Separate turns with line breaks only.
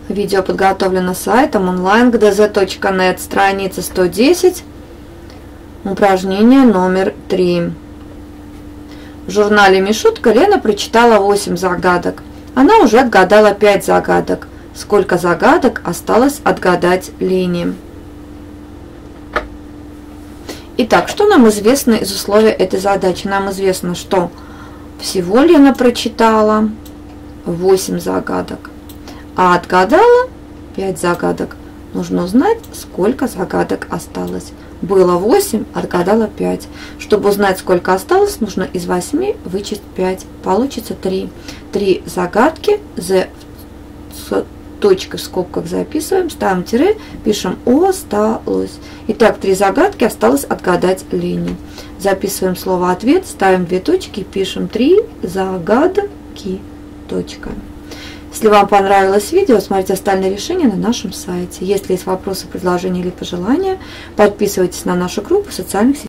Видео подготовлено сайтом onlinegdz.net, страница 110, упражнение номер 3. В журнале Мишутка Лена прочитала 8 загадок. Она уже отгадала 5 загадок. Сколько загадок осталось отгадать Лене? Итак, что нам известно из условия этой задачи? Нам известно, что всего Лена прочитала 8 загадок, а отгадала 5 загадок. Нужно узнать, сколько загадок осталось. Было 8, отгадала 5. Чтобы узнать, сколько осталось, нужно из 8 вычесть 5. Получится 3. 3 загадки. Z с точкой в скобках записываем, ставим тире, пишем осталось. Итак, 3 загадки осталось отгадать Лене. Записываем слово ответ, ставим 2 точки, пишем 3 загадки. Точка. Если вам понравилось видео, смотрите остальные решения на нашем сайте. Если есть вопросы, предложения или пожелания, подписывайтесь на нашу группу в социальных сетях.